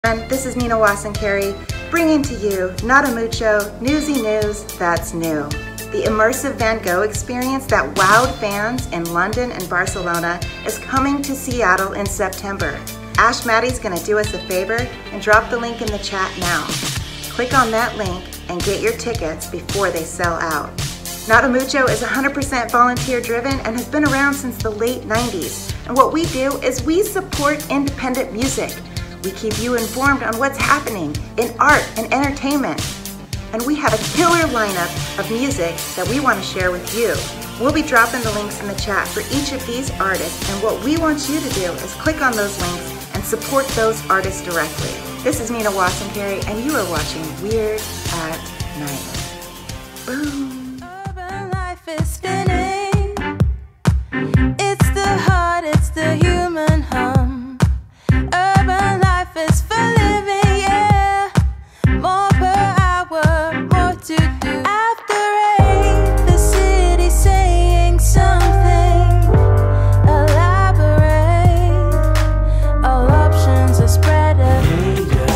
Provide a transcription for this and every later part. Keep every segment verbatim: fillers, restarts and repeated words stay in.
And this is Nina Wasson-Carey, bringing to you Not a Mucho, newsy news that's new. The immersive Van Gogh experience that wowed fans in London and Barcelona is coming to Seattle in September. Ash Maddie's gonna do us a favor and drop the link in the chat now. Click on that link and get your tickets before they sell out. Not a Mucho is one hundred percent volunteer driven and has been around since the late nineties. And what we do is we support independent music. We keep you informed on what's happening in art and entertainment. And we have a killer lineup of music that we want to share with you. We'll be dropping the links in the chat for each of these artists, and what we want you to do is click on those links and support those artists directly. This is Nina Wasson-Carey, and you are watching Weird at Night. Boom. Urban life is spinning. It's the heart, it's the human hum. Urban life is for living, yeah. More per hour, more to do. After eight, the city saying something. Elaborate. All options are spread again.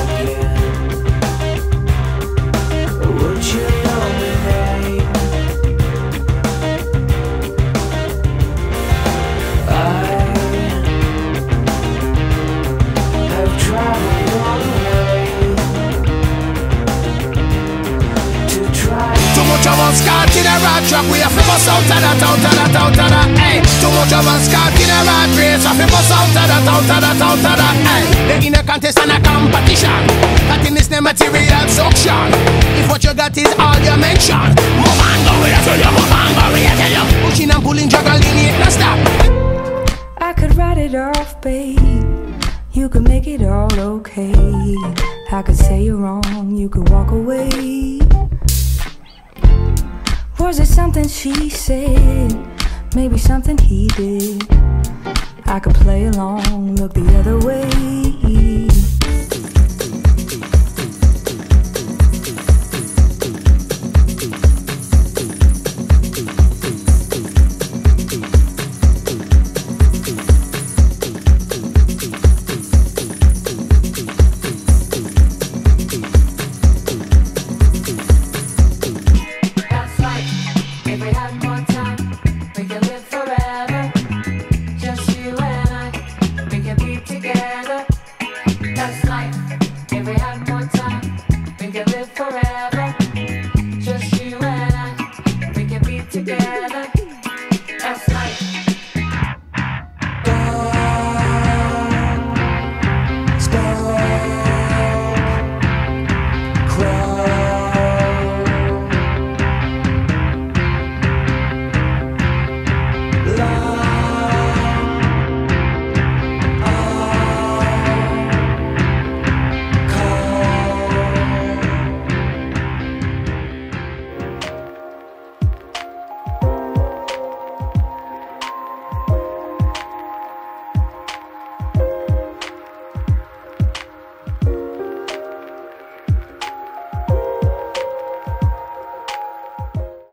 Would you know me, babe? I have traveled all the way to try. Too much of us caught in a rat trap. We have to bust out of that, out of that, out of that, hey. Too much of us caught in a rat race. We have to bust out of that, out of that, out of that, hey. They in a contest and a competition. That in this material suction. If what you got is all you mention, move on, go with it, move on, go with it, tell you. Pushing and pulling, juggling, it no stop. I could write it off, babe. You could make it all okay. I could say you're wrong, you could walk away. Was it something she said? Maybe something he did. I could play along, look the other way.